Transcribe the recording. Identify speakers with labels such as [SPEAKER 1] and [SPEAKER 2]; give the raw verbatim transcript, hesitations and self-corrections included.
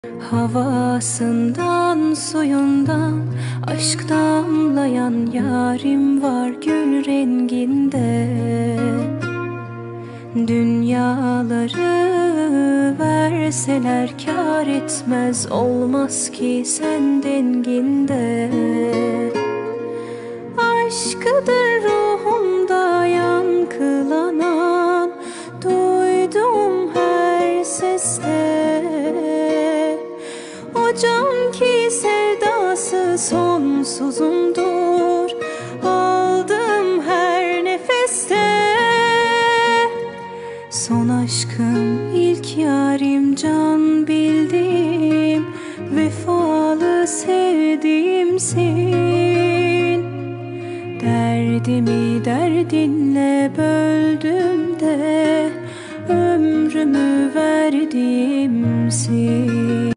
[SPEAKER 1] Havasından suyundan aşk damlayan yarim var gül renginde. Dünyaları verseler kâr etmez, olmaz ki sen denginde. Aşkıdır ruhumda yankılanan, duydum her seste. O can ki sevdası sonsuzumdur, aldım her nefeste. Son aşkım, ilk yarim, can bildim, vefalı sevdiğimsin. Derdimi derdinle böldüm de ömrümü verdiğimsin.